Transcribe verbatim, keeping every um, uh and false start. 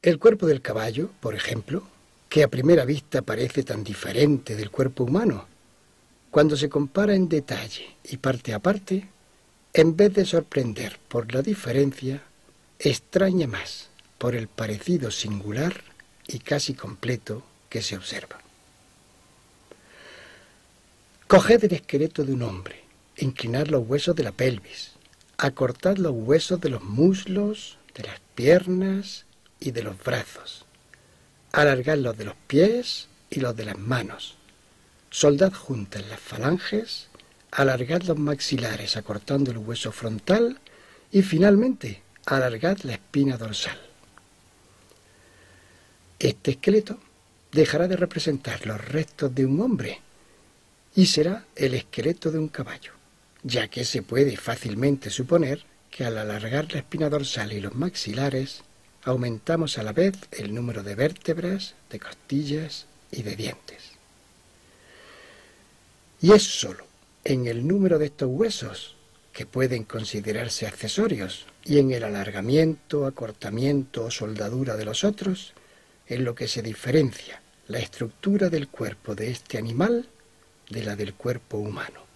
El cuerpo del caballo, por ejemplo, que a primera vista parece tan diferente del cuerpo humano, cuando se compara en detalle y parte a parte, en vez de sorprender por la diferencia, extraña más por el parecido singular y casi completo que se observa. Coged el esqueleto de un hombre, inclinad los huesos de la pelvis, acortad los huesos de los muslos, de las piernas y de los brazos, alargad los de los pies y los de las manos, soldad juntas las falanges, alargad los maxilares acortando el hueso frontal y finalmente alargad la espina dorsal. Este esqueleto dejará de representar los restos de un hombre y será el esqueleto de un caballo, ya que se puede fácilmente suponer que al alargar la espina dorsal y los maxilares aumentamos a la vez el número de vértebras, de costillas y de dientes. Y es sólo en el número de estos huesos, que pueden considerarse accesorios, y en el alargamiento, acortamiento o soldadura de los otros, en lo que se diferencia la estructura del cuerpo de este animal de la del cuerpo humano.